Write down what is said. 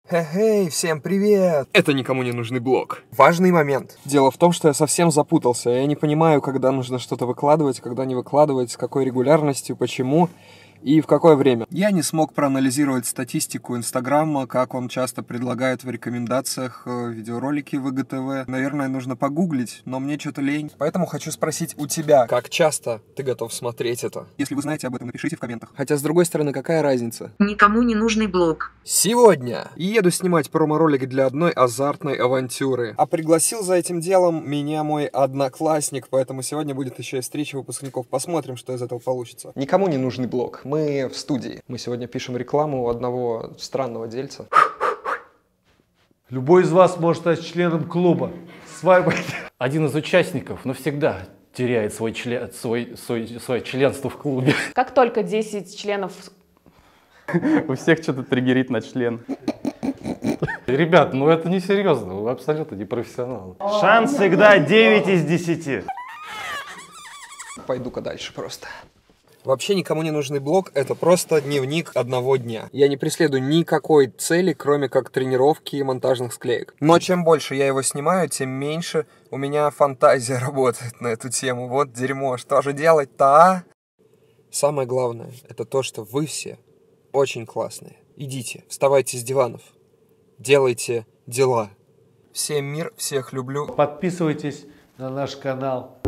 Хе-хей, всем привет! Это никому не нужный блог. Важный момент. Дело в том, что я совсем запутался. Я не понимаю, когда нужно что-то выкладывать, когда не выкладывать, с какой регулярностью, почему и в какое время. Я не смог проанализировать статистику Инстаграма, как он часто предлагает в рекомендациях видеоролики в ИГТВ. Наверное, нужно погуглить, но мне что-то лень. Поэтому хочу спросить у тебя, как часто ты готов смотреть это? Если вы знаете об этом, напишите в комментах. Хотя, с другой стороны, какая разница? Никому не нужный блог. Сегодня еду снимать промо-ролик для одной азартной авантюры. А пригласил за этим делом меня мой одноклассник, поэтому сегодня будет еще и встреча выпускников. Посмотрим, что из этого получится. Никому не нужный блог. Мы в студии. Мы сегодня пишем рекламу у одного странного дельца. Любой из вас может стать членом клуба. Свайпайте. Один из участников навсегда теряет свое членство в клубе. Как только 10 членов... У всех что-то триггерит на член. Ребят, ну это не серьезно, вы абсолютно не профессионалы. Шанс всегда 9 из 10. Пойду-ка дальше просто. Вообще никому не нужный блог, это просто дневник одного дня. Я не преследую никакой цели, кроме как тренировки и монтажных склеек. Но чем больше я его снимаю, тем меньше у меня фантазия работает на эту тему. Вот дерьмо, что же делать-то, а? Самое главное, это то, что вы все очень классные. Идите, вставайте с диванов, делайте дела. Всем мир, всех люблю. Подписывайтесь на наш канал.